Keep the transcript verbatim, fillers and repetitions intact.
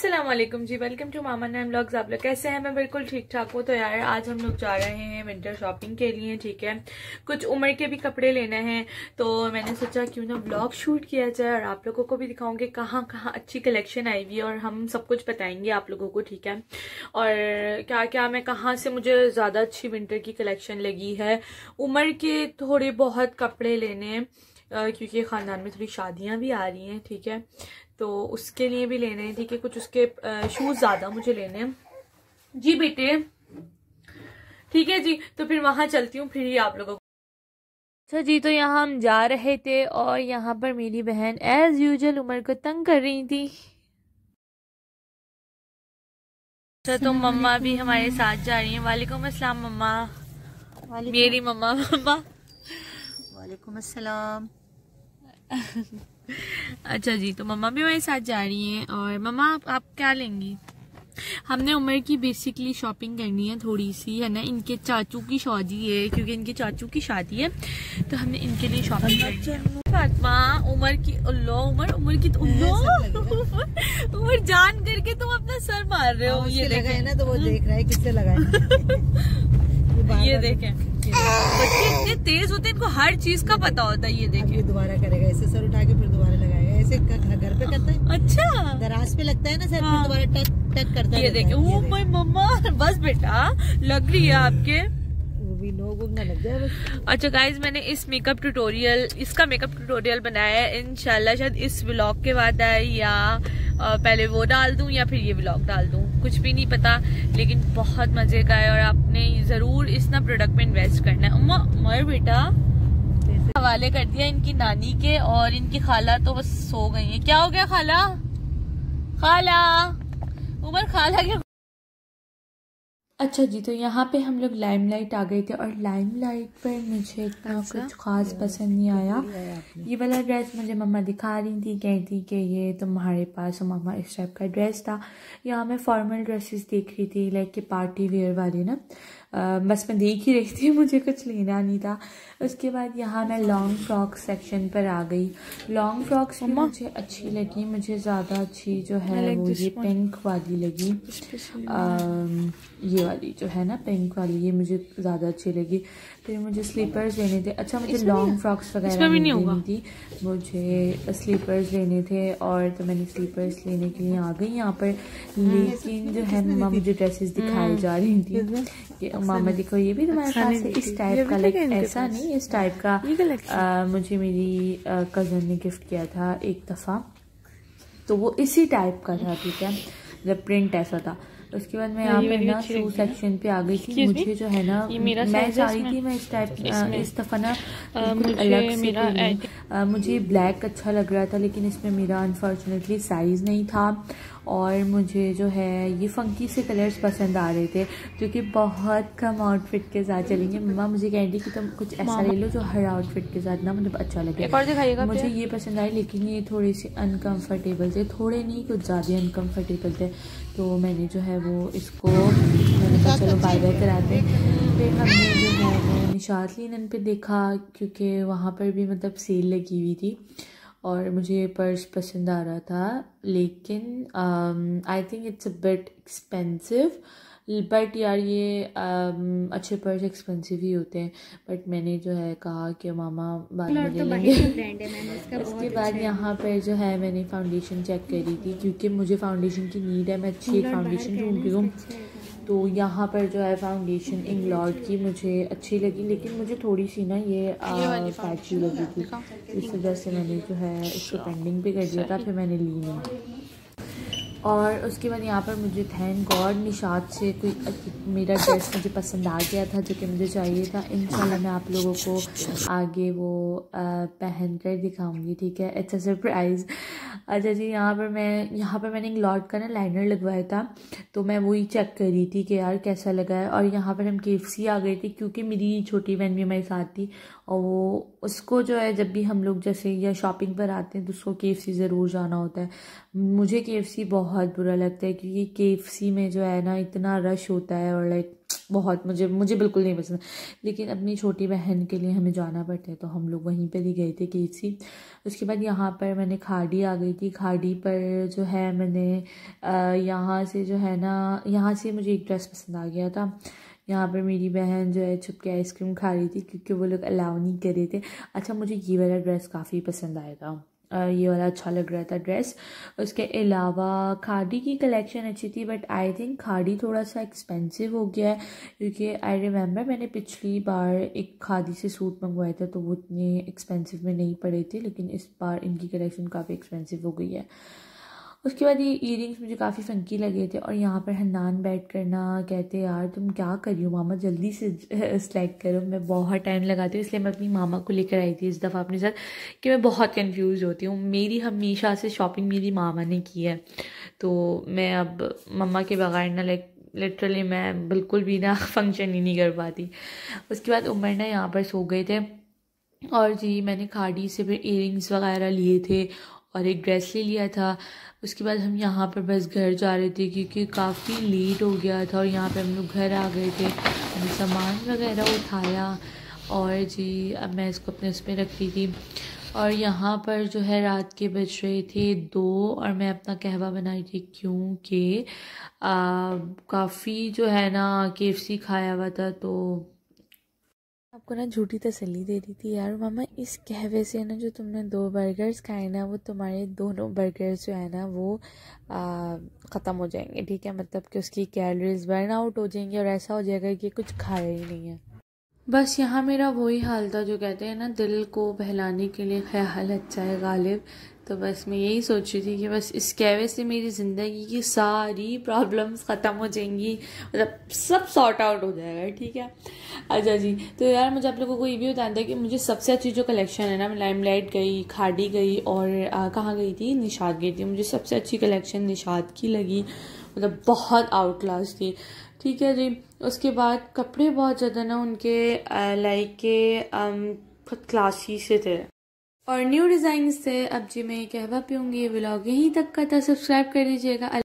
अस्सलाम वालेकुम जी, welcome to Mama Naim vlogs. आप लोग कैसे हैं? मैं बिल्कुल ठीक ठाक हूँ। तो यार आज हम लोग जा रहे हैं विंटर शॉपिंग के लिए, ठीक है। कुछ उम्र के भी कपड़े लेने हैं, तो मैंने सोचा क्यों ना व्लॉग शूट किया जाए और आप लोगों को भी दिखाऊंगी कहाँ कहाँ अच्छी कलेक्शन आई हुई है और हम सब कुछ बताएंगे आप लोगों को, ठीक है। और क्या क्या मैं कहाँ से मुझे ज्यादा अच्छी विंटर की कलेक्शन लगी है। उम्र के थोड़े बहुत कपड़े लेने हैं क्योंकि खानदान में थोड़ी शादियां भी आ रही हैं, ठीक है, तो उसके लिए भी लेने हैं, ठीक है। कुछ उसके शूज ज्यादा मुझे लेने हैं जी बेटे, ठीक है जी। तो फिर वहां चलती हूँ, फिर ही आप लोगों को। अच्छा जी, तो यहाँ हम जा रहे थे और यहाँ पर मेरी बहन एज यूजुअल उमर को तंग कर रही थी। अच्छा, तो मम्मा भी हमारे साथ जा रही हैं। वालेकुम अस्सलाम मम्मा। मेरी मम्मा मम्मा वालेकुम अस्सलाम। अच्छा जी, तो मम्मा भी हमारे साथ जा रही हैं। और मम्मा आप, आप क्या लेंगी? हमने उमर की बेसिकली शॉपिंग करनी है थोड़ी सी, है ना। इनके चाचू की शादी है, क्योंकि इनके चाचू की शादी है, तो हमने इनके लिए शॉपिंग करनी है। फातिमा उमर की उल्लो उमर उमर की उल्लो उमर जान करके तुम अपना सर मार रहे हो। ये देखें ना, तो वो देख रहा है किससे लगाए। ये देखें, बच्चे इतने तेज होते हैं, इनको हर चीज का पता होता है। ये देखें, दोबारा करेगा, ऐसे सर उठा के फिर दोबारा लगाएगा, ऐसे घर पे करता है। अच्छा, दराज पे लगता है ना सर, हाँ। फिर दोबारा टक टक करता है। ये देखें, वो माय मम्मा, बस बेटा लग रही है आपके, वो भी लोग ना लग जाए बस। अच्छा गाइज, मैंने इस मेकअप ट्यूटोरियल इसका मेकअप ट्यूटोरियल बनाया है। इंशाल्लाह शायद इस व्लॉग के बाद आए या पहले वो डाल दूं या फिर ये व्लॉग डाल दूं, कुछ भी नहीं पता, लेकिन बहुत मजे का है और आपने जरूर इस ना प्रोडक्ट में इन्वेस्ट करना है। उम्मा उमर बेटा हवाले कर दिया इनकी नानी के, और इनकी खाला तो बस सो गई है। क्या हो गया खाला? खाला उमर खाला के। अच्छा जी, तो यहाँ पे हम लोग लाइमलाइट आ गए थे और लाइमलाइट पर मुझे इतना कुछ खास पसंद नहीं आया। ये वाला ड्रेस मुझे मम्मा दिखा रही थी, कहती कि ये तुम्हारे पास, मम्मा इस टाइप का ड्रेस था। यहाँ मैं फॉर्मल ड्रेसेस देख रही थी, लाइक के पार्टी वेयर वाले ना, आ, बस मैं देख ही रही थी, मुझे कुछ लेना नहीं था। उसके बाद यहाँ मैं लॉन्ग फ्रॉक सेक्शन पर आ गई। लॉन्ग फ्रॉक्स भी मुझे अच्छी लगी, मुझे ज़्यादा अच्छी जो है वो ये पिंक वाली लगी, आ, ये वाली जो है ना पिंक वाली, ये मुझे ज़्यादा अच्छी लगी। फिर मुझे स्लीपर्स लेने थे। अच्छा, मुझे लॉन्ग फ्रॉक्स वगैरह नहीं लेनी थी, मुझे स्लीपर्स लेने थे, और तो मैंने स्लीपर्स लेने के लिए आ गई यहाँ पर। लेकिन जो है मम्मा मुझे ड्रेसेस दिखाई जा रही थी कि मामा देखो ये भी तुम्हारे पास है, इस टाइप का, लाइक ऐसा नहीं, इस टाइप का आ, मुझे मेरी कज़न ने गिफ्ट किया था एक दफ़ा, तो वो इसी टाइप का था, ठीक है, जब प्रिंट ऐसा था। उसके बाद मैं यहाँ पे ना शू सेक्शन पे आ गई थी। मुझे जो है ना, मैं चाह रही थी मैं इस टाइप इस दफा ना बिल्कुल अलग से मेरा मुझे ब्लैक अच्छा लग रहा था, लेकिन इसमें मेरा अनफॉर्चुनेटली साइज नहीं था। और मुझे जो है ये फंकी से कलर्स पसंद आ रहे थे, क्योंकि बहुत कम आउटफिट के साथ चलेंगे। मम्मा मुझे कह रही कि तुम कुछ ऐसा ले लो जो हर आउटफिट के साथ ना मतलब अच्छा लगे। मुझे ये पसंद आई, लेकिन ये थोड़े से अनकंफर्टेबल थे, थोड़े नहीं कुछ ज़्यादा अनकंफर्टेबल थे, तो मैंने जो है वो इसको मैंने कहा चलो बाय बाय कराते। फिर हमने जो है वो निशात लिनन पे देखा, क्योंकि वहाँ पर भी मतलब सेल लगी हुई थी और मुझे पर्स पसंद आ रहा था, लेकिन I think it's a bit expensive, but यार ये um, अच्छे पर्स एक्सपेंसिव ही होते हैं, बट मैंने जो है कहा कि मामा बाद में ले लेंगे। उसके बाद यहाँ पर जो है मैंने फाउंडेशन चेक करी थी, क्योंकि मुझे फाउंडेशन की नीड है, मैं अच्छी एक फाउंडेशन ढूंढ रही हूँ। तो यहाँ पर जो है फाउंडेशन इंग्लॉड की मुझे अच्छी लगी, लेकिन मुझे थोड़ी सी ना ये पैची लगी थी, इस वजह से मैंने जो है इसको पेंडिंग पे कर दिया था, फिर मैंने ली नहीं। और उसके बाद यहाँ पर मुझे थैंक गॉड निशात से कोई मेरा ड्रेस मुझे पसंद आ गया था, जो कि मुझे चाहिए था। इंशाल्लाह मैं आप लोगों को आगे वो पहन कर दिखाऊंगी, ठीक है, इट्स अ सरप्राइज़। अच्छा जी, यहाँ पर मैं यहाँ पर मैंने इंग्लॉड का ना लाइनर लगवाया था, तो मैं वही चेक कर रही थी कि यार कैसा लगा है। और यहाँ पर हम केएफसी आ गए थे, क्योंकि मेरी छोटी बहन भी हमारे साथ थी, और वो उसको जो है जब भी हम लोग जैसे या शॉपिंग पर आते हैं तो उसको केएफसी ज़रूर जाना होता है। मुझे केएफसी बहुत बुरा लगता है, क्योंकि केएफसी में जो है ना इतना रश होता है, और लाइक बहुत मुझे मुझे बिल्कुल नहीं पसंद, लेकिन अपनी छोटी बहन के लिए हमें जाना पड़ता है तो हम लोग वहीं पर ही गए थे केसी। उसके बाद यहाँ पर मैंने खाड़ी आ गई थी। खाड़ी पर जो है मैंने यहाँ से जो है ना यहाँ से मुझे एक ड्रेस पसंद आ गया था। यहाँ पर मेरी बहन जो है छुप के आइसक्रीम खा रही थी क्योंकि वो लोग अलाउ नहीं कर रहे थे। अच्छा, मुझे ये वाला ड्रेस काफ़ी पसंद आया था, ये वाला अच्छा लग रहा था ड्रेस। उसके अलावा खाड़ी की कलेक्शन अच्छी थी, बट आई थिंक खाड़ी थोड़ा सा एक्सपेंसिव हो गया है क्योंकि आई रिमेंबर मैंने पिछली बार एक खादी से सूट मंगवाया था तो वो इतने एक्सपेंसिव में नहीं पड़े थे, लेकिन इस बार इनकी कलेक्शन काफ़ी एक्सपेंसिव हो गई है। उसके बाद ये ईयरिंग्स मुझे काफ़ी फंकी लगे थे। और यहाँ पर हन्नान बैठ करना कहते यार तुम क्या कर रही हो मामा, जल्दी से सेलेक्ट करो, मैं बहुत टाइम लगाती हूँ, इसलिए मैं अपनी मामा को लेकर आई थी इस दफ़ा अपने साथ कि मैं बहुत कंफ्यूज होती हूँ। मेरी हमेशा से शॉपिंग मेरी मामा ने की है तो मैं अब मम्मा के बगैर ना लाइक लिटरली मैं बिल्कुल भी ना फंक्शन ही नहीं कर पाती। उसके बाद उमर ना यहाँ पर सो गए थे और जी मैंने खाड़ी से फिर ईयरिंग्स वगैरह लिए थे और एक ड्रेस ले लिया था। उसके बाद हम यहाँ पर बस घर जा रहे थे क्योंकि काफ़ी लेट हो गया था और यहाँ पे हम लोग घर आ गए थे। हमने सामान वगैरह उठाया और जी अब मैं इसको अपने उस पर रख रही थी। और यहाँ पर जो है रात के बज रहे थे दो और मैं अपना कहवा बना रही थी क्योंकि काफ़ी जो है ना के एफ सी खाया हुआ था तो आपको ना झूठी तसल्ली दे दी थी यार मामा, इस कहवे से ना जो तुमने दो बर्गर्स खाए ना वो तुम्हारे दोनों बर्गर्स जो है ना वो ख़त्म हो जाएंगे, ठीक है, मतलब कि उसकी कैलोरीज बर्न आउट हो जाएंगी और ऐसा हो जाएगा कि कुछ खाया ही नहीं है। बस यहाँ मेरा वही हाल था जो कहते हैं ना दिल को बहलाने के लिए ख्याल अच्छा है गालिब। तो बस मैं यही सोच रही थी कि बस इस कहवे से मेरी ज़िंदगी की सारी प्रॉब्लम्स ख़त्म हो जाएंगी, मतलब सब सॉर्ट आउट हो जाएगा, ठीक है। अच्छा जी, तो यार मुझे आप लोगों को ये भी बताना था कि मुझे सबसे अच्छी जो कलेक्शन है ना, मैं लाइमलाइट गई, खाड़ी गई और कहाँ गई थी, निशात गई थी। मुझे सबसे अच्छी कलेक्शन निशात की लगी, मतलब बहुत आउट क्लास थी, ठीक है जी। उसके बाद कपड़े बहुत ज़्यादा ना उनके लाइक के बहुत क्लासी से थे और न्यू डिज़ाइन थे। अब जी मैं कहवा पीऊँगी, ये व्लॉग यहीं तक का था, सब्सक्राइब कर दीजिएगा।